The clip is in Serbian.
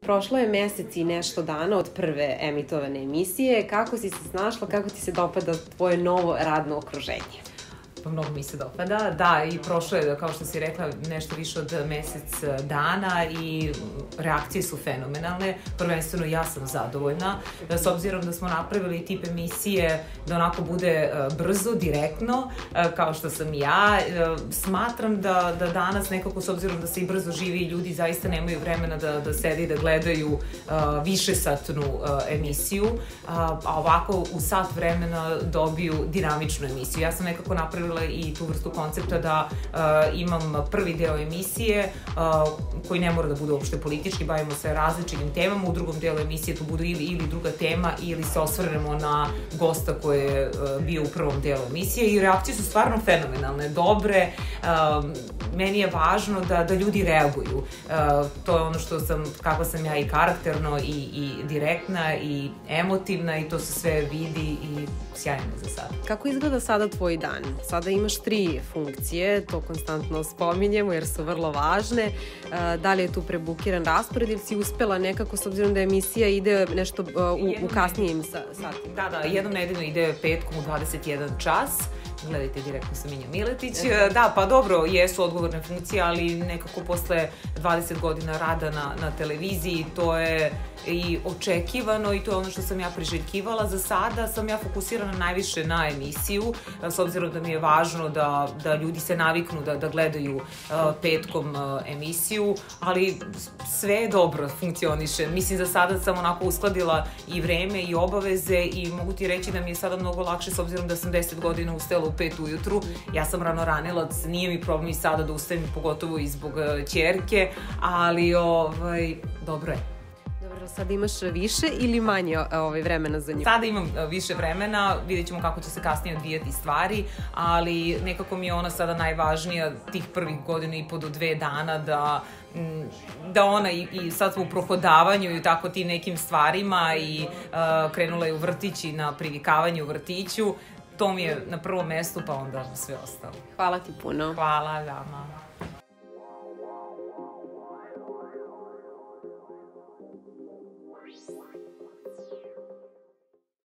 Prošlo je mesec i nešto dana od prve emitovane emisije. Kako si se snašla, kako ti se dopada tvoje novo radno okruženje? Pa mnogo mi se dopada. Da, i prošlo je, kao što si rekla, nešto više od mesec dana i reakcije su fenomenalne. Prvenstveno ja sam zadovoljna. S obzirom da smo napravili tip emisije da onako bude brzo, direktno, kao što sam ja, smatram da danas nekako, s obzirom da se i brzo živi, ljudi zaista nemaju vremena da sede i da gledaju višesatnu emisiju, a ovako u sat vremena dobiju dinamičnu emisiju. Ja sam nekako napravila i tu vrstu koncepta da imam prvi deo emisije koji ne mora da bude uopšte politički, bavimo se različitim temama, u drugom delu emisije tu bude ili druga tema ili se osvrnemo na gosta koji je bio u prvom delu emisije i reakcije su stvarno fenomenalne, dobre. Meni je važno da ljudi reaguju. To je ono kako sam ja i karakterno i direktna i emotivna i to se sve vidi i sjajno za sada. Kako izgleda sada tvoj dan? Sada imaš 3 funkcije, to konstantno spominjemo jer su vrlo važne. Da li je tu prebukiran raspored ili si uspela nekako, s obzirom da emisija ide nešto u kasnijim satima? Da, jednom nedeljno ide petkom u 21 čas. Gledajte direktno sa Minjom Miletić. Da, pa dobro, jesu odgovorne funkcije, ali nekako posle 20 godina rada na televiziji to je i očekivano i to je ono što sam ja priželjkivala. Za sada sam ja fokusirana najviše na emisiju, s obzirom da mi je važno da ljudi se naviknu da gledaju petkom emisiju, ali sve dobro funkcioniše. Mislim, za sada sam onako uskladila i vreme i obaveze i mogu ti reći da mi je sada mnogo lakše, s obzirom da sam 10 godina ustala u 5 ujutru. Ja sam ranoranilac, nije mi problem i sada da ustajem, pogotovo i zbog ćerke, ali dobro je. Dobro, sada imaš više ili manje vremena za nju? Sada imam više vremena, vidjet ćemo kako će se kasnije odvijati stvari, ali nekako mi je ona sada najvažnija, tih prvih godina i po do 2 dana, da ona i sad smo u prohodavanju i tako tim nekim stvarima i krenula je u vrtić i na privikavanje u vrtiću. To mi je na prvom mestu, pa onda sve ostalo. Hvala ti puno. Hvala vama.